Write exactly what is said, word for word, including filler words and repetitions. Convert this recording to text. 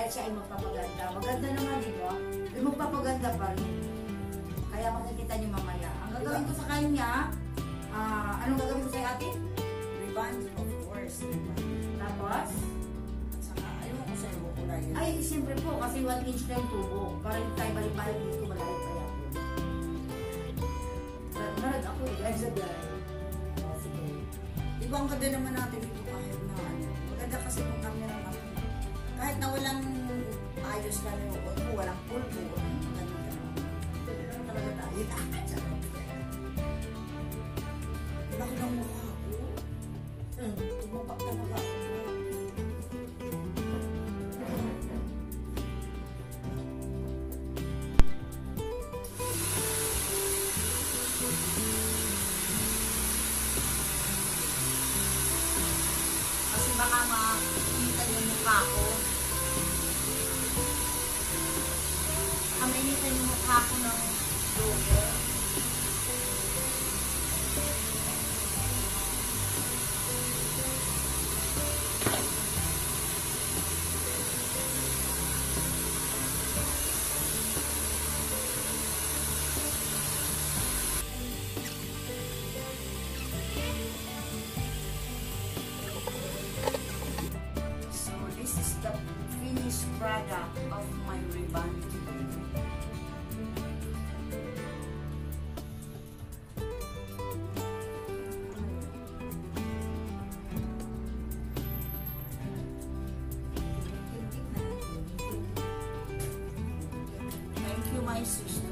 kahit siya ay magpapaganda. Maganda naman, di ba? Ay magpapaganda pa rin. Kaya makikita niyo mamaya. Ang gagawin ko sa kanya, uh, anong gagawin ko sa'yo ate? Rebond, of course. Tapos? At saka, ayaw ko sa'yo kulay. Ay, siyempre po, kasi one inch na yung tubo. Para hindi tayo balik-balik dito, malayo pa yan. Marag ako eh, guys, sa biyahe. Sige. Di ba ang ganda naman natin dito kahit na ano. Maganda kasi kung camera naman. Kahit na walang ayos na yung o walang pulpo. Maganda na. Ganda naman talaga tayo. Laki ng mukha ko. Hmm, tumapak talaga ako. Kasi baka makita yung mukha ko. Kaminitan yung mukha ko ng vlogger. Product of my rebond today. Thank you, my sister.